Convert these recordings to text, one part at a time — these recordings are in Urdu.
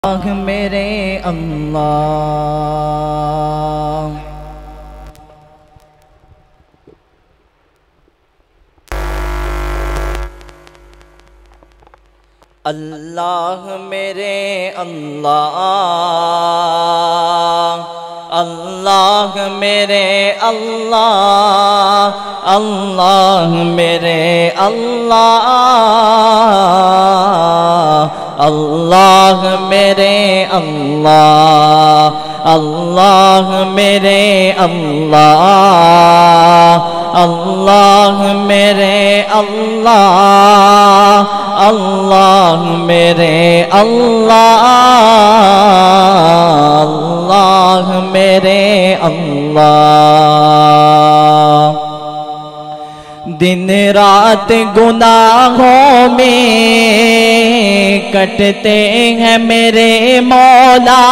میرے اللہ اللہ میرے اللہ اللہ میرے اللہ اللہ میرے اللہ اللہ میرے اللہ اللہ میرے اللہ اللہ میرے اللہ اللہ میرے اللہ اللہ میرے اللہ دن رات گناہوں میں کٹتے ہیں میرے مولا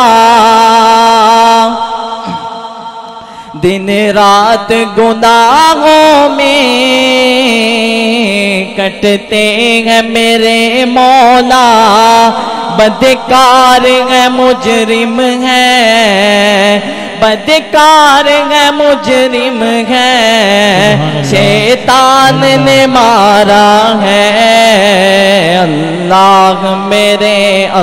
دن رات گناہوں میں کٹتے ہیں میرے مولا بدکار ہیں مجرم ہیں بدکار ہیں مجرم ہیں شیطان نے مارا ہے اللہ میرے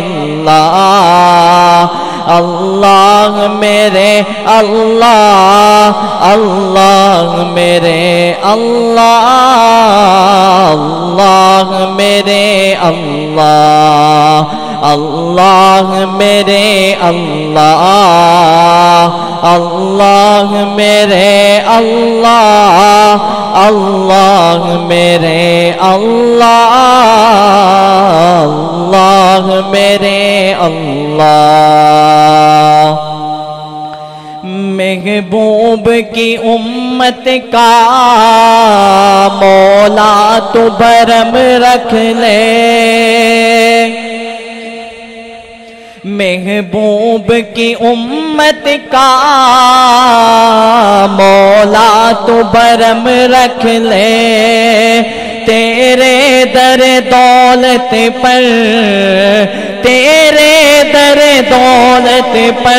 اللہ اللہ میرے اللہ اللہ میرے اللہ اللہ میرے اللہ اللہ میرے اللہ اللہ میرے اللہ اللہ میرے اللہ اللہ میرے اللہ محبوب کی امت کا مولا تو برم رکھ لے محبوب کی امت کا مولا تو برم رکھ لے تیرے در دولت پر تیرے در دولت پر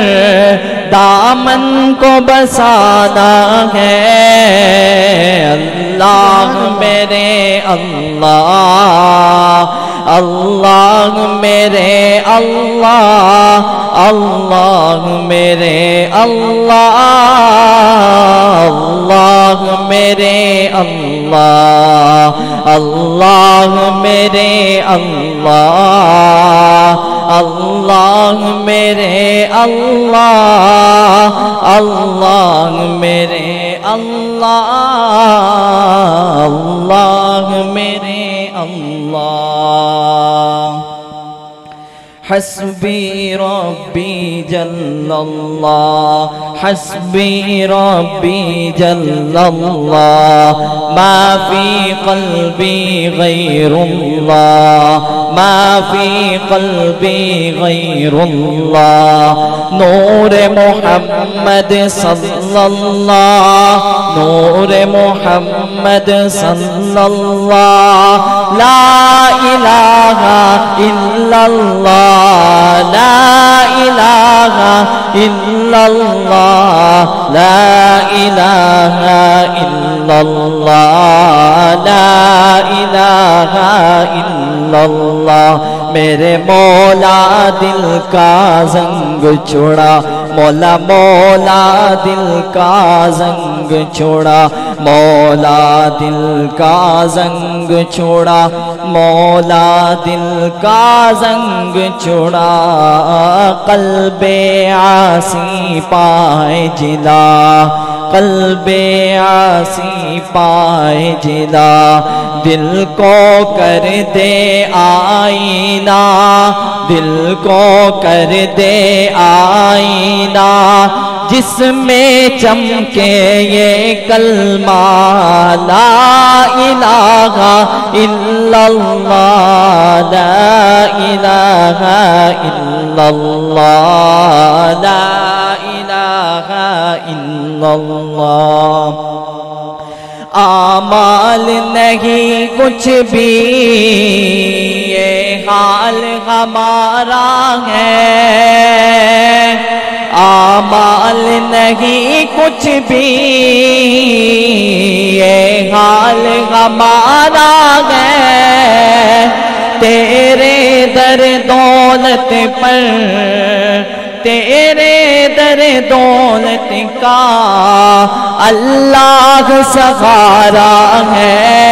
دامن کو بسانا ہے اللہ میرے اللہ اللہ میرے اللہ اللہ میرے اللہ اللہ میرے اللہ اللہ میرے اللہ اللہ میرے اللہ اللہ میرے اللہ اللہ میرے اللہ حسبی ربی جل اللہ حسبی ربی جل اللہ ما فی قلبی غیر اللہ ما فی قلبی غیر اللہ نور محمد صلی اللہ نور محمد صلی اللہ لا الہ الا اللہ لا الہ الا اللہ لا الہ الا اللہ لا الہ الا اللہ میرے مولا دل کا زنگ چھوڑا مولا مولا دل کا زنگ چھوڑا مولا دل کا زنگ چھوڑا مولا دل کا زنگ چھوڑا قلب عاصی پائے جلا قلب عاصی پائے جلا دل کو کر دے آئینہ دل کو کر دے آئینہ جس میں چمکے یہ کلمہ لا الہ الا اللہ لا الہ الا اللہ لا الہ الا اللہ آمال نہیں کچھ بھی یہ حال ہمارا ہے، آمال نہیں کچھ بھی یہ حال ہمارا ہے، تیرے در دولت پر تیرے در دولت کا اللہ سہارا ہے،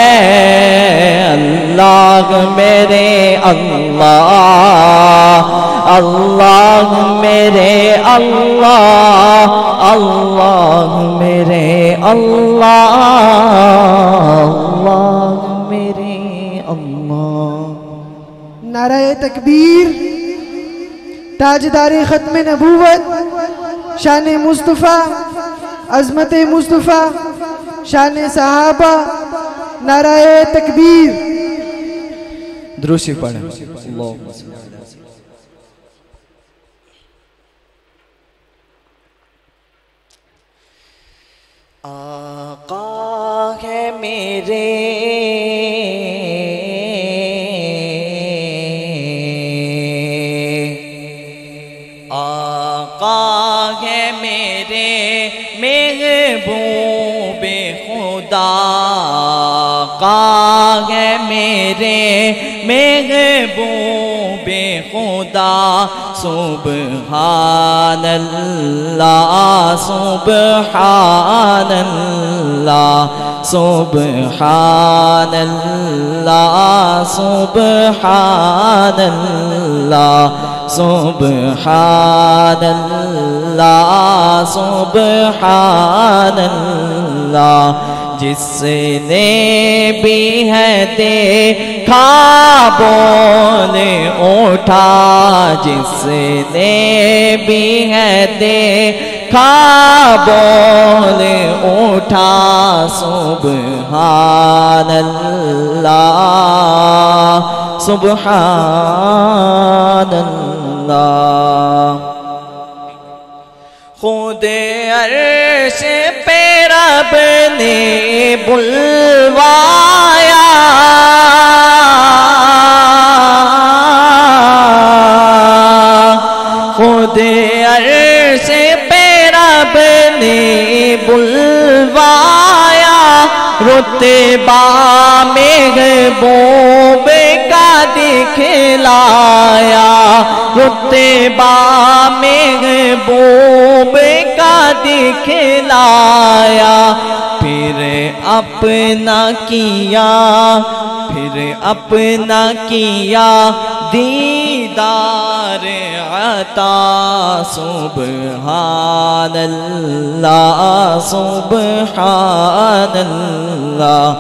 اللہ میرے اللہ، اللہ میرے اللہ، اللہ میرے اللہ، اللہ میرے اللہ۔ نعرہ تکبیر، تاجدار ختم نبوت، شان مصطفیٰ، عظمت مصطفیٰ، شان صحابہ، نعرہ تکبیر۔ درود شریف پڑھیں۔ اللہم صلی اللہ علیہ وسلم۔ آقا ہے میرے محبوب خدا، آقا ہے میرے محبوب خدا، سبحان اللہ سبحان اللہ سبحان اللہ سبحان اللہ سبحان اللہ سبحان اللہ، جس نے بھی ہے دیکھا بول اٹھا، جس نے بھی ہے دیکھا بول اٹھا، سبحان اللہ سبحان اللہ۔ خود عرش پہ رب نے بلوایا، خود عرش پہ رب نے بلوایا، رتبہ محبوب کا دکھلایا، رتبہ محبوب کا دکھلایا، پھر اپنا کیا، پھر اپنا کیا دیدار عطا، سبحان اللہ سبحان اللہ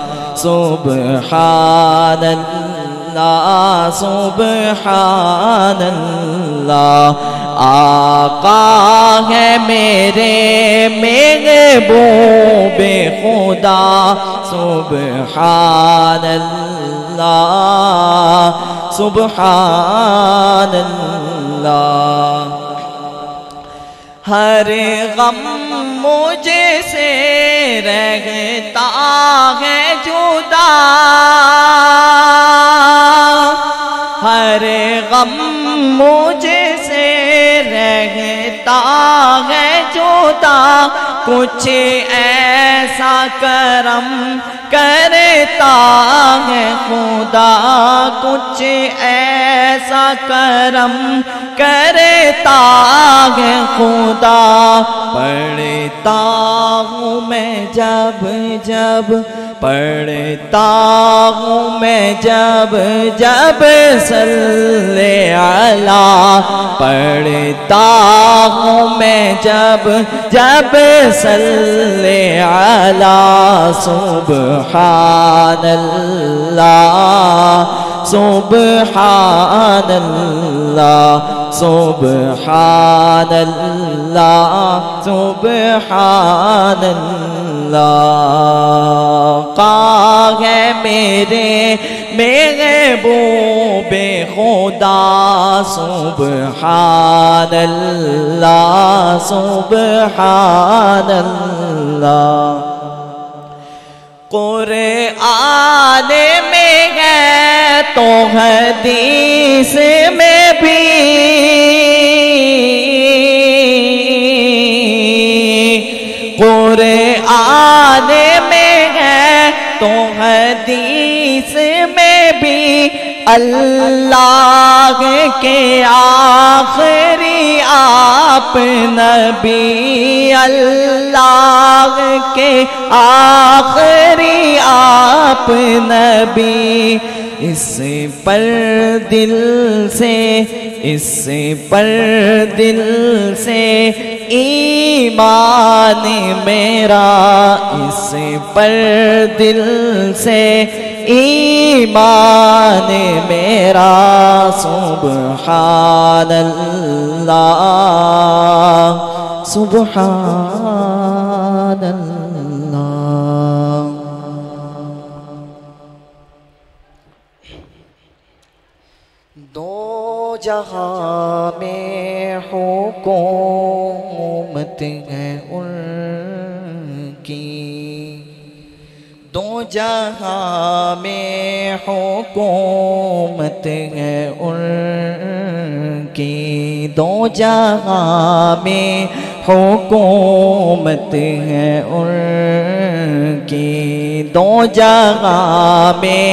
سبحان اللہ سبحان اللہ۔ آقا ہے میرے محبوب خدا، سبحان اللہ سبحان اللہ۔ ہر غم مجھ سے رہتا ہے جدا، ہر غم مجھ سے رہتا ہے جدا، کچھ ایسا کرم کرتا ہے خدا، کچھ ایسا کرم کرتا ہے خدا، پڑھتا ہوں میں جب جب، پڑھتا ہوں میں جب جب صلی علی، پڑھتا ہوں میں جب جب صلی علی، سبحان اللہ سبحان اللہ سبحان اللہ سبحان اللہ۔ آقا ہے میرے محبوب خدا، سبحان اللہ سبحان اللہ۔ قرآن میں ہے تو حدیث میں بھی، قرآن میں ہے تو حدیث میں بھی، اللہ کے آخری آپ نبی، اللہ کے آخری آپ نبی، اس پر دل سے، اس پر دل سے ایمان میرا، اس پر دل سے ایمان میرا، سبحان اللہ سبحان اللہ۔ دو جہاں میں حکومت ہے ان کی، دو جہاں میں حکومت ہے ان کی، دو جہاں میں حکومت ہے ان کی، دو جہاں میں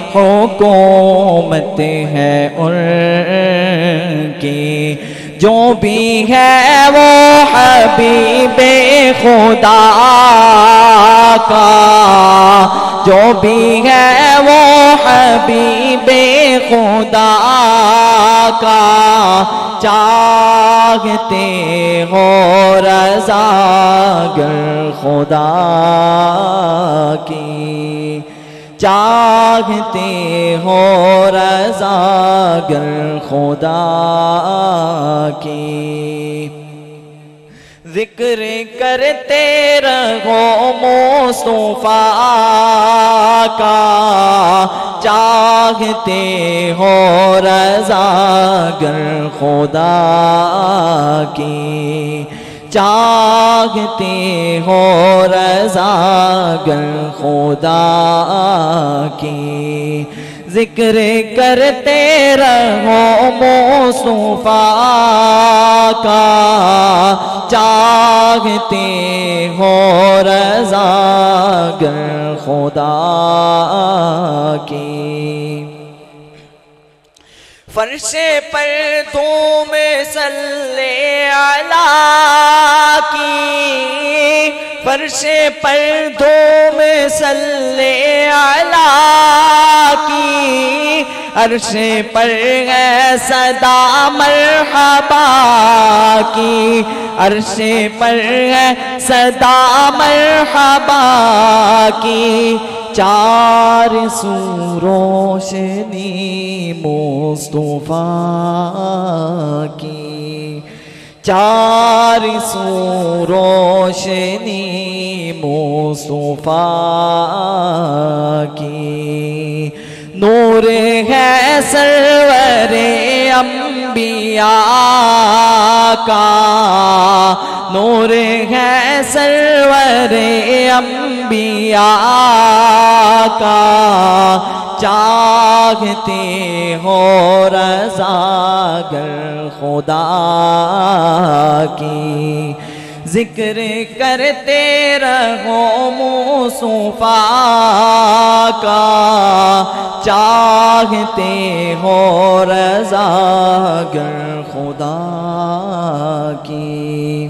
حکومت ہے ان کی، جو بھی ہے وہ حبیب خدا کا، جو بھی ہے وہ حبیب خدا کا، چاہتے ہو رضا گر خدا کی، چاہتے ہو رضا گر خدا کی، ذکر کرتے رہو مصطفیٰ کا، چاہتے ہو رضا گر خدا کی، چاہتے ہو رضا گر خدا کی، ذکر کرتے رہو مصطفیٰ کا، چاہتے ہو رضا گر خدا کی، فرش پر تم صلی علیہ کی، فرش پر تم صلی علیہ کی، عرش پر ہے صدا مرحبا کی، عرش پر ہے صدا مرحبا کی، چار سو روشنی مصطفیٰ کی، چار سو روشنی مصطفیٰ کی، نور ہے سرور انبیاء کا، نور ہے سرور انبیاء کا، چاہتے ہو رضا گر خدا کی، ذکر کرتے رہو مصطفیٰ کا، چاہتے ہو رضا گر خدا کی،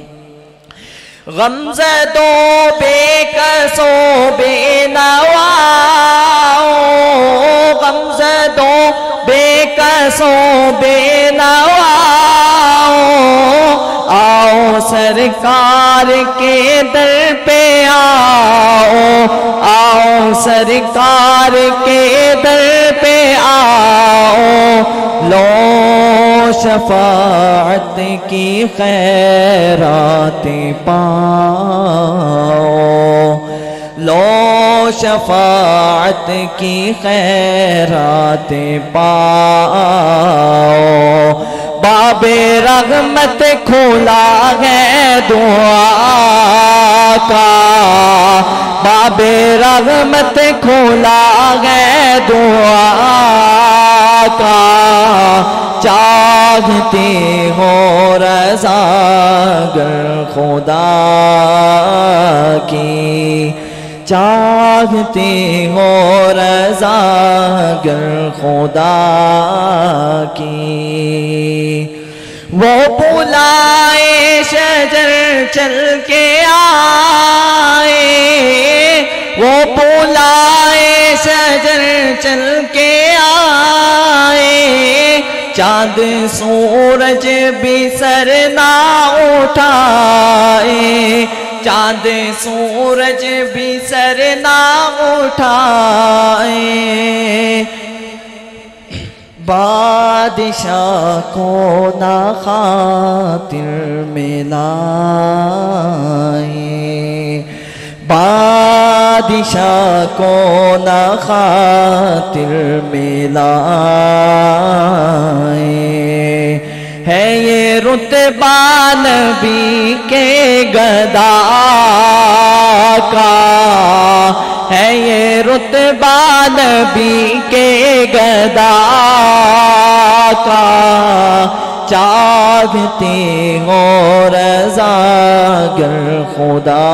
غمزدو بے کسو بے نواؤ، غمزدو بے کسو بے نواؤ، آؤ سرکار کے در پہ آؤ، آؤ سرکار کے در پہ آؤ، لو شفاعت کی خیرات پاؤ، لو شفاعت کی خیرات پاؤ، باب رحمت کھولا ہے دعا کا، باب رحمت کھولا ہے دعا کا، چاہتے ہو رضا گر خدا کی، چاہتے ہو رضا گر خدا کی، وہ بلائے شجر چل کے آئے، وہ بلائے شجر چل کے آئے، چاند سورج بھی سر نہ اٹھائے، چاند سورج بھی سر نہ اٹھائے، بادشاہ کو نہ خاطر میں لائے، بادشاہ کو نہ خاطر میں لائے، ہے یہ رتبہ نبی کے گدا کا، ہے یہ رتبہ نبی کے گدا کا، چاہتے ہو رضا گر خدا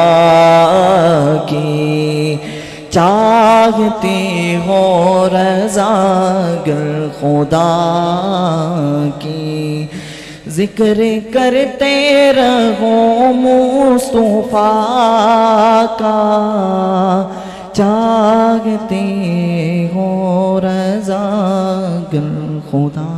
کی، چاہتے ہو رضا گر خدا کی، ذکر کرتے رہو مصطفیٰ کا، چاہتے ہو رضا گر خدا